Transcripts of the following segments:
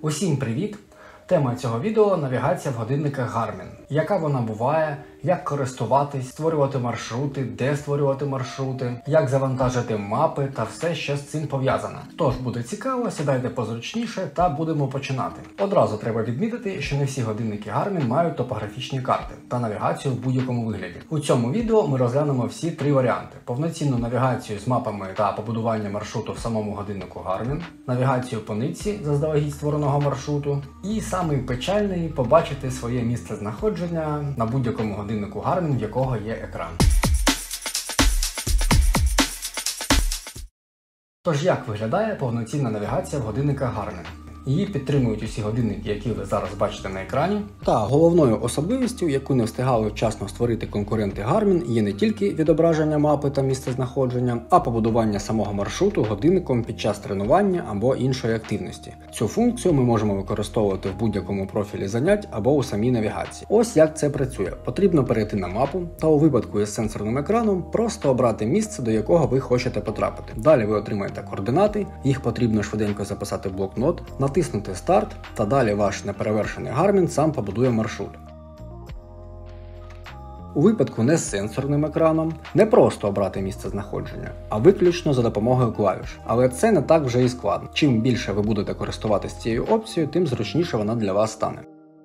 Усім привіт! Тема цього відео – навігація в годинниках Garmin. Яка вона буває, як користуватись, створювати маршрути, де створювати маршрути, як завантажити мапи та все, що з цим пов'язано. Тож буде цікаво, сідайте позручніше та будемо починати. Одразу треба відмітити, що не всі годинники Garmin мають топографічні карти та навігацію в будь-якому вигляді. У цьому відео ми розглянемо всі три варіанти: повноцінну навігацію з мапами та побудування маршруту в самому годиннику Garmin, навігацію по нитці заздалегідь створеного маршруту і самий печальний – побачити своє місце знаходження на будь-якому годиннику Garmin, в якого є екран. Тож як виглядає повноцінна навігація в годинниках Garmin? Її підтримують усі годинники, які ви зараз бачите на екрані. Та головною особливістю, яку не встигали вчасно створити конкуренти Garmin, є не тільки відображення мапи та місцезнаходження, а побудування самого маршруту годинником під час тренування або іншої активності. Цю функцію ми можемо використовувати в будь-якому профілі занять або у самій навігації. Ось як це працює. Потрібно перейти на мапу та у випадку із сенсорним екраном просто обрати місце, до якого ви хочете потрапити. Далі ви отримаєте координати, їх потрібно швиденько записати в блокнот, натиснути старт, та далі ваш неперевершений Garmin сам побудує маршрут. У випадку не з сенсорним екраном не просто обрати місце знаходження, а виключно за допомогою клавіш. Але це не так вже і складно. Чим більше ви будете користуватися цією опцією, тим зручніше вона для вас стане.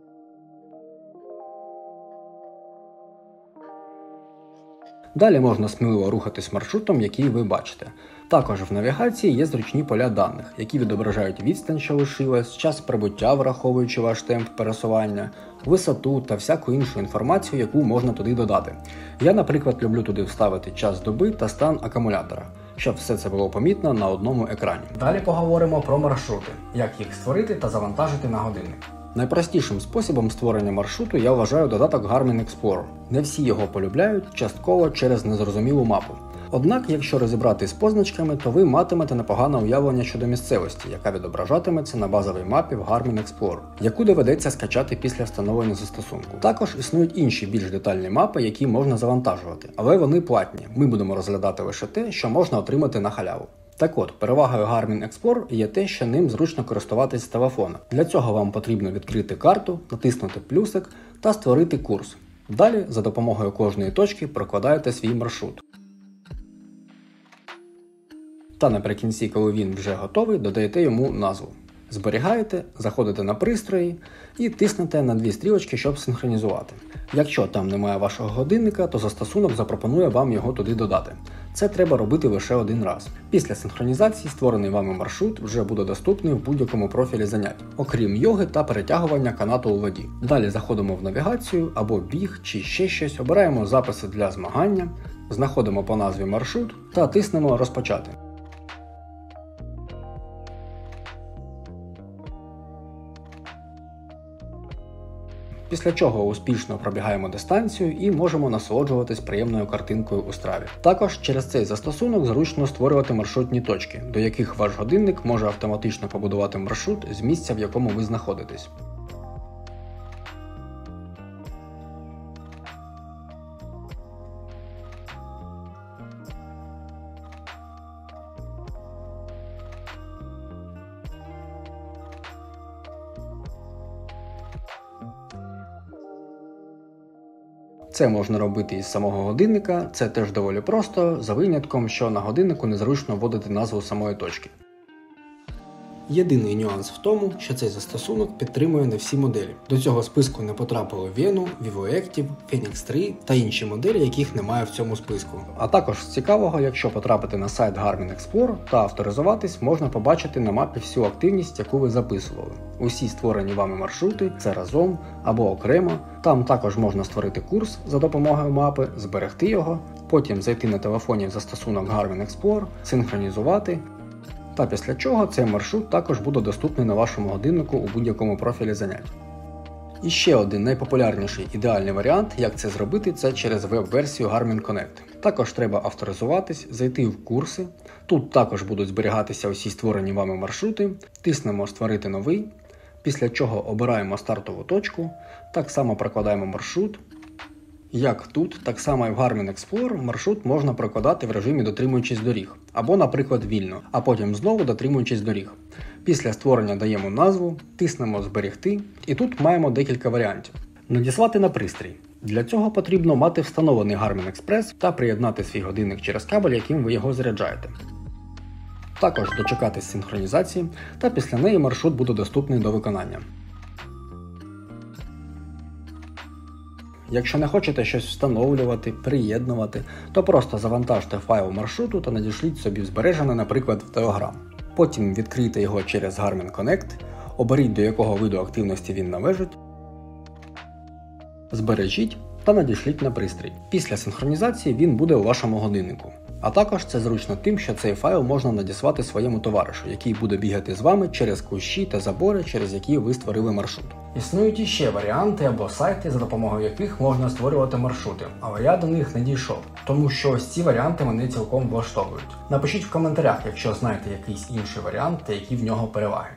Далі можна сміливо рухатись маршрутом, який ви бачите. Також в навігації є зручні поля даних, які відображають відстань, що лишилась, час прибуття, враховуючи ваш темп пересування, висоту та всяку іншу інформацію, яку можна туди додати. Я, наприклад, люблю туди вставити час доби та стан акумулятора, щоб все це було помітно на одному екрані. Далі поговоримо про маршрути, як їх створити та завантажити на годинник. Найпростішим способом створення маршруту я вважаю додаток Garmin Explorer. Не всі його полюбляють, частково через незрозумілу мапу. Однак, якщо розібрати з позначками, то ви матимете непогане уявлення щодо місцевості, яка відображатиметься на базовій мапі в Garmin Explorer, яку доведеться скачати після встановлення застосунку. Також існують інші більш детальні мапи, які можна завантажувати, але вони платні. Ми будемо розглядати лише те, що можна отримати на халяву. Так от, перевагою Garmin Explorer є те, що ним зручно користуватись з телефона. Для цього вам потрібно відкрити карту, натиснути плюсик та створити курс. Далі, за допомогою кожної точки, прокладаєте свій маршрут. Та наприкінці, коли він вже готовий, додаєте йому назву. Зберігаєте, заходите на пристрої і тиснете на дві стрілочки, щоб синхронізувати. Якщо там немає вашого годинника, то застосунок запропонує вам його туди додати. Це треба робити лише один раз. Після синхронізації створений вами маршрут вже буде доступний в будь-якому профілі занять, окрім йоги та перетягування канату у воді. Далі заходимо в навігацію або біг чи ще щось, обираємо записи для змагання, знаходимо по назві маршрут та тиснемо «Розпочати». Після чого успішно пробігаємо дистанцію і можемо насолоджуватись приємною картинкою у страві. Також через цей застосунок зручно створювати маршрутні точки, до яких ваш годинник може автоматично побудувати маршрут з місця, в якому ви знаходитесь. Це можна робити із самого годинника, це теж доволі просто, за винятком, що на годиннику незручно вводити назву самої точки. Єдиний нюанс в тому, що цей застосунок підтримує не всі моделі. До цього списку не потрапили Venu, VivoActive, Phoenix 3 та інші моделі, яких немає в цьому списку. А також з цікавого, якщо потрапити на сайт Garmin Explorer та авторизуватись, можна побачити на мапі всю активність, яку ви записували. Усі створені вами маршрути – це разом або окремо. Там також можна створити курс за допомогою мапи, зберегти його, потім зайти на телефоні в застосунок Garmin Explorer, синхронізувати. Та після чого цей маршрут також буде доступний на вашому годиннику у будь-якому профілі занять. І ще один найпопулярніший ідеальний варіант, як це зробити, це через веб-версію Garmin Connect. Також треба авторизуватись, зайти в курси. Тут також будуть зберігатися усі створені вами маршрути. Тиснемо «Створити новий», після чого обираємо стартову точку, так само прокладаємо маршрут. Як тут, так само і в Garmin Explorer, маршрут можна прокладати в режимі дотримуючись доріг, або, наприклад, вільно, а потім знову дотримуючись доріг. Після створення даємо назву, тиснемо «Зберегти» і тут маємо декілька варіантів. Надіслати на пристрій. Для цього потрібно мати встановлений Garmin Express та приєднати свій годинник через кабель, яким ви його заряджаєте. Також дочекатись синхронізації, та після неї маршрут буде доступний до виконання. Якщо не хочете щось встановлювати, приєднувати, то просто завантажте файл маршруту та надішліть собі в збережене, наприклад, в Telegram. Потім відкрийте його через Garmin Connect, оберіть, до якого виду активності він належить, збережіть та надішліть на пристрій. Після синхронізації він буде у вашому годиннику. А також це зручно тим, що цей файл можна надіслати своєму товаришу, який буде бігати з вами через кущі та забори, через які ви створили маршрут. Існують іще варіанти або сайти, за допомогою яких можна створювати маршрути, але я до них не дійшов, тому що ось ці варіанти мене цілком влаштовують. Напишіть в коментарях, якщо знаєте якийсь інший варіант та які в нього переваги.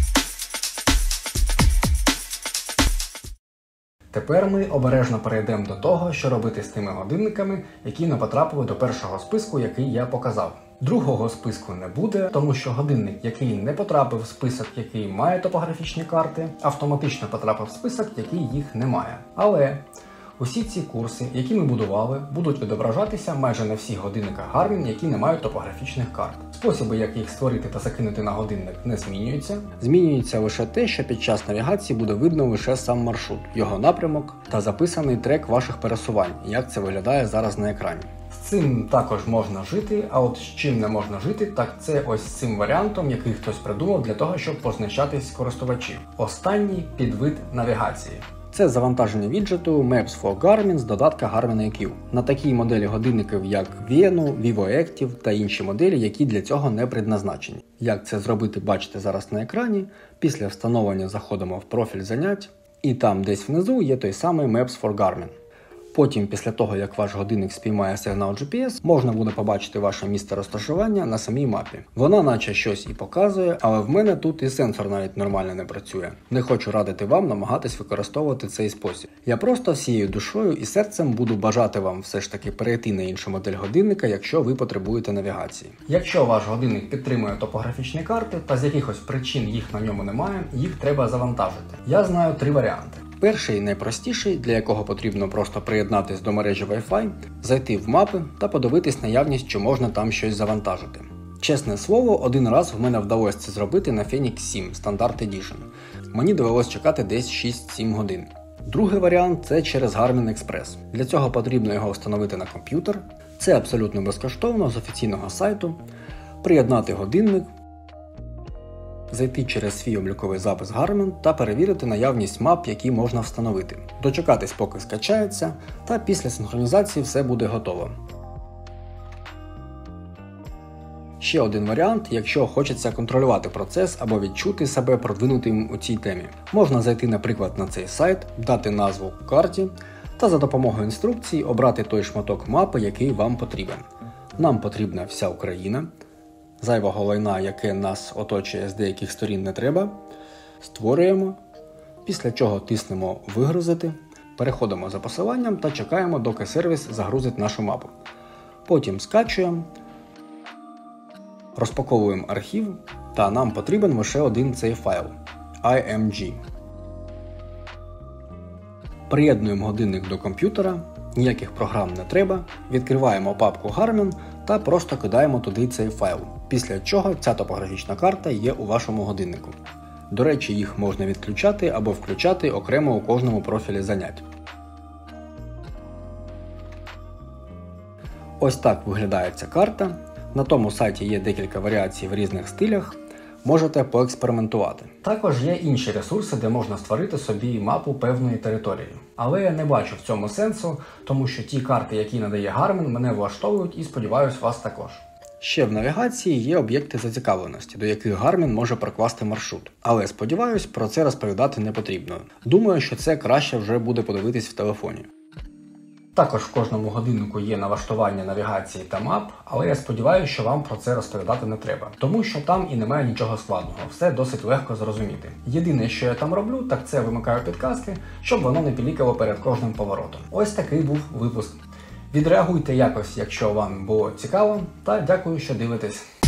Тепер ми обережно перейдемо до того, що робити з тими годинниками, які не потрапили до першого списку, який я показав. Другого списку не буде, тому що годинник, який не потрапив в список, який має топографічні карти, автоматично потрапив в список, який їх не має. Але усі ці курси, які ми будували, будуть відображатися майже на всіх годинниках Garmin, які не мають топографічних карт. Способи, як їх створити та закинути на годинник, не змінюються. Змінюється лише те, що під час навігації буде видно лише сам маршрут, його напрямок та записаний трек ваших пересувань, як це виглядає зараз на екрані. З цим також можна жити, а от з чим не можна жити, так це ось з цим варіантом, який хтось придумав для того, щоб позначатись користувачів. Останній підвид навігації. Це завантаження віджиту Maps for Garmin з додатка Garmin IQ. На такій моделі годинників, як Venu, Vivo Active та інші моделі, які для цього не предназначені. Як це зробити, бачите зараз на екрані. Після встановлення заходимо в профіль занять, і там десь внизу є той самий Maps for Garmin. Потім, після того, як ваш годинник спіймає сигнал GPS, можна буде побачити ваше місце розташування на самій мапі. Вона наче щось і показує, але в мене тут і сенсор навіть нормально не працює. Не хочу радити вам намагатись використовувати цей спосіб. Я просто всією душою і серцем буду бажати вам все ж таки перейти на іншу модель годинника, якщо ви потребуєте навігації. Якщо ваш годинник підтримує топографічні карти та з якихось причин їх на ньому немає, їх треба завантажити. Я знаю 3 варіанти. Перший, найпростіший, для якого потрібно просто приєднатись до мережі Wi-Fi, зайти в мапи та подивитись наявність, чи можна там щось завантажити. Чесне слово, один раз в мене вдалося це зробити на Fenix 7 Standard Edition. Мені довелось чекати десь 6-7 годин. Другий варіант – це через Garmin Express. Для цього потрібно його встановити на комп'ютер. Це абсолютно безкоштовно з офіційного сайту. Приєднати годинник, зайти через свій обліковий запис Garmin та перевірити наявність мап, які можна встановити. Дочекатись, поки скачається, та після синхронізації все буде готово. Ще один варіант, якщо хочеться контролювати процес або відчути себе продвинутим у цій темі. Можна зайти, наприклад, на цей сайт, дати назву карті та за допомогою інструкції обрати той шматок мапи, який вам потрібен. Нам потрібна вся Україна. Зайвого лайна, яке нас оточує з деяких сторін, не треба. Створюємо, після чого тиснемо «Вигрузити», переходимо за посиланням та чекаємо, доки сервіс загрузить нашу мапу. Потім скачуємо, розпаковуємо архів, та нам потрібен лише один цей файл – IMG. Приєднуємо годинник до комп'ютера, ніяких програм не треба, відкриваємо папку Garmin та просто кидаємо туди цей файл, після чого ця топографічна карта є у вашому годиннику. До речі, їх можна відключати або включати окремо у кожному профілі занять. Ось так виглядає ця карта. На тому сайті є декілька варіацій в різних стилях. Можете поекспериментувати. Також є інші ресурси, де можна створити собі мапу певної території. Але я не бачу в цьому сенсу, тому що ті карти, які надає Garmin, мене влаштовують і сподіваюсь вас також. Ще в навігації є об'єкти зацікавленості, до яких Garmin може прокласти маршрут. Але сподіваюсь, про це розповідати не потрібно. Думаю, що це краще вже буде подивитись в телефоні. Також в кожному годиннику є налаштування навігації та мап, але я сподіваюся, що вам про це розповідати не треба, тому що там і немає нічого складного, все досить легко зрозуміти. Єдине, що я там роблю, так це вимикаю підказки, щоб воно не пілікало перед кожним поворотом. Ось такий був випуск. Відреагуйте якось, якщо вам було цікаво, та дякую, що дивитесь.